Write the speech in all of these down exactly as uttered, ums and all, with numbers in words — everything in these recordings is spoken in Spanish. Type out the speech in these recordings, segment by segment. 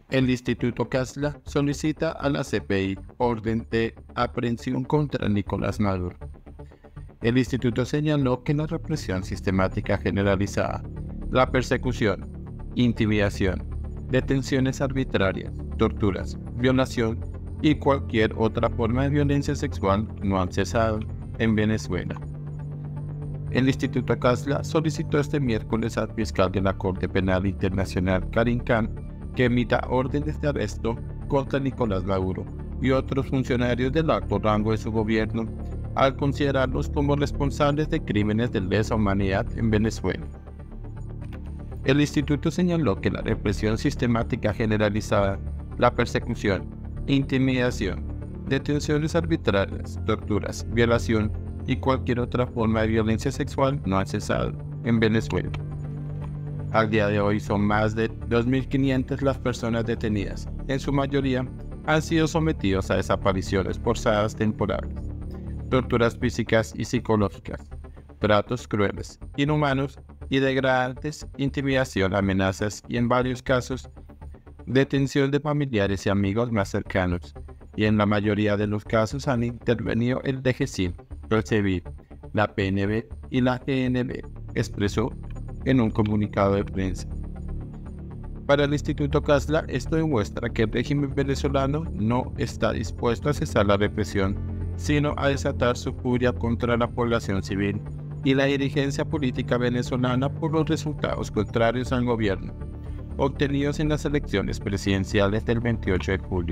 El Instituto Casla solicita a la C P I orden de aprehensión contra Nicolás Maduro. El instituto señaló que la represión sistemática generalizada, la persecución, intimidación, detenciones arbitrarias, torturas, violación y cualquier otra forma de violencia sexual no han cesado en Venezuela. El Instituto Casla solicitó este miércoles al fiscal de la Corte Penal Internacional Karim Khan que emita órdenes de arresto contra Nicolás Maduro y otros funcionarios del alto rango de su gobierno al considerarlos como responsables de crímenes de lesa humanidad en Venezuela. El instituto señaló que la represión sistemática generalizada, la persecución, intimidación, detenciones arbitrarias, torturas, violación y cualquier otra forma de violencia sexual no han cesado en Venezuela. Al día de hoy son más de dos mil quinientas las personas detenidas. En su mayoría han sido sometidos a desapariciones forzadas temporales, torturas físicas y psicológicas, tratos crueles, inhumanos y degradantes, intimidación, amenazas y en varios casos, detención de familiares y amigos más cercanos. Y en la mayoría de los casos han intervenido el D G C I N, el CEVID, la P N B y la G N B, expresó en un comunicado de prensa. Para el Instituto Casla, esto demuestra que el régimen venezolano no está dispuesto a cesar la represión, sino a desatar su furia contra la población civil y la dirigencia política venezolana por los resultados contrarios al gobierno, obtenidos en las elecciones presidenciales del veintiocho de julio.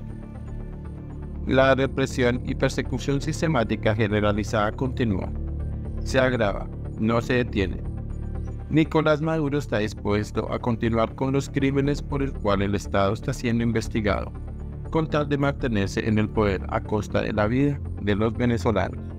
La represión y persecución sistemática generalizada continúa, se agrava, no se detiene. Nicolás Maduro está dispuesto a continuar con los crímenes por el cual el Estado está siendo investigado, con tal de mantenerse en el poder a costa de la vida de los venezolanos.